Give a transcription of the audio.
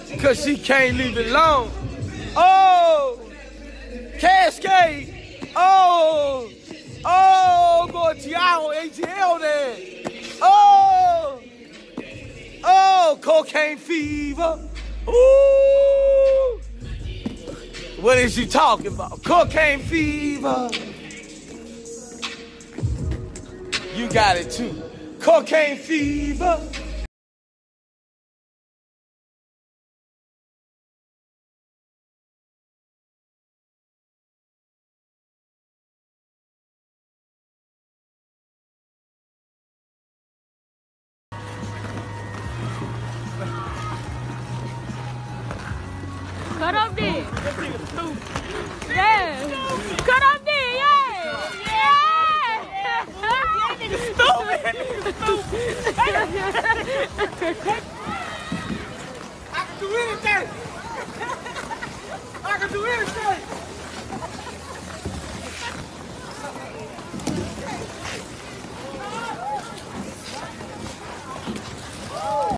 Cause she can't leave it alone. Oh, Cascade. Oh, oh, boy, Tiago ATL there. Oh, oh, cocaine fever. Ooh. What is you talking about? Cocaine fever. You got it too. Cocaine fever. Cut up there. Yeah. Cut up there, yeah. Yeah. Stupid. I can do anything. I can do anything.